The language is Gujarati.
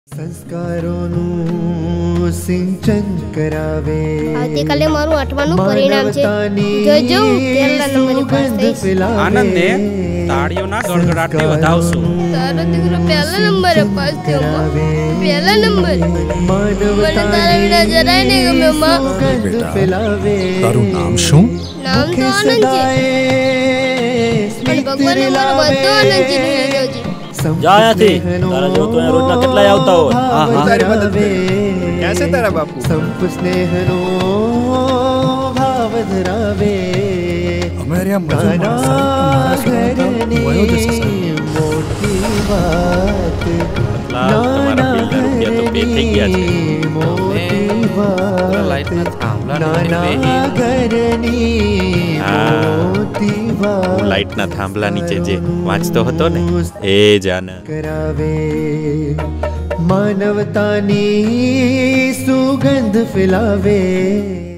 સંસ્કારોનું સિંચન કરાવે આવતીકાલે મારું 8માનું પરિણામ છે જોજો પહેલા નંબરે પાસ થઈશ આનંદને તાળીઓના ગડગડાટથી વધાવશું તારો દીકરો પહેલા નંબરે પાસ થયો પહેલા નંબર મને તારા વિના જરાય નહીં ગમે માં તારું નામ શું નામ તો આનંદ છે પણ ભગવાને મારો બધો આનંદ છીનવી લીધો છે जाया थी तारा जो तो रोज ना कितना आवता हो हां हां तारी मदद कैसे तेरा बापू संप स्नेहनो भाव धरावे हमारे यहाँ वयो जैसा मोटी बात તમારા બિલના રૂપિયા તો પે થઈ ગયા છે मोटी बात લાઈટના થાંભલા ઘરની મોટી બાત લાઈટના થાંભલા નીચે જે વાંચતો હતો ને એ જાન કરાવે માનવતાની સુગંધ ફેલાવે।